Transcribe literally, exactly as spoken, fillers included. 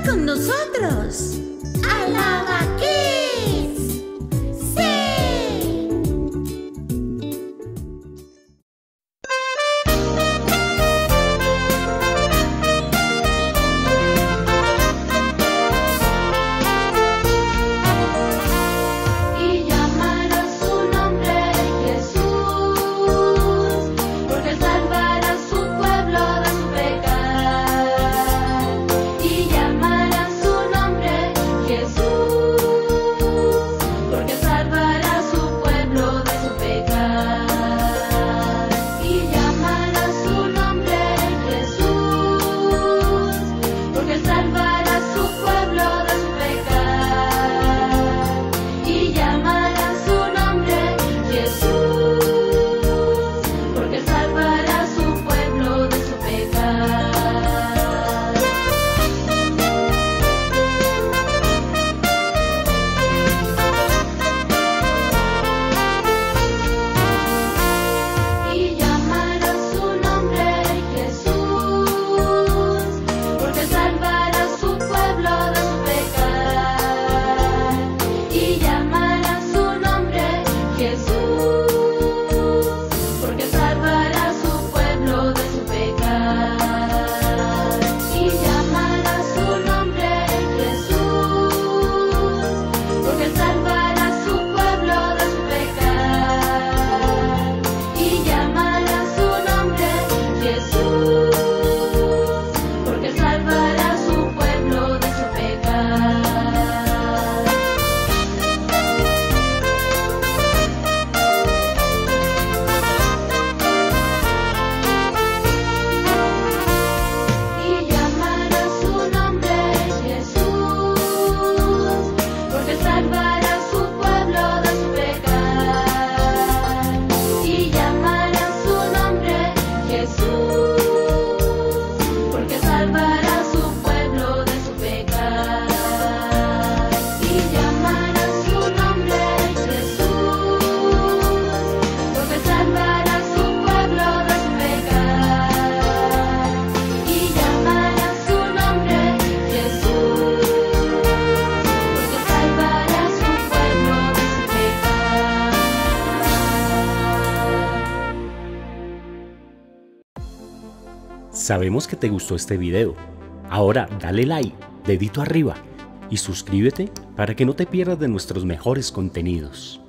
con nosotros. ¡Alaba Kids! ¡Sí! Y llamará su nombre Jesús, porque salvará su pueblo de su pecado. Y llamará su nombre Jesús, porque salvará su pueblo de su pecado. Y llamará su nombre Jesús, porque salvará su pueblo de su pecado. Y llamará su nombre Jesús, porque salvará su pueblo de su pecado. Y llamará su nombre Jesús, porque salvará su pueblo de su pecado. Y llamará su nombre Jesús, porque salvará su pueblo de su pecado. Y llamará su nombre Jesús, porque salvará su pueblo de su pecado. Y llamará su nombre Jesús, porque salvará su pueblo de su pecado. Y llamará su nombre Jesús, porque salvará su pueblo de su pecado. Y llamará su nombre Jesús, porque salvará su pueblo de su pecado. Y llamará su nombre Jesús, porque salvará su pueblo de su pecado. Y llamará su nombre Jesús, porque salvará su pueblo de su pecado. Sabemos que te gustó este video. Ahora dale like, dedito arriba y suscríbete para que no te pierdas de nuestros mejores contenidos.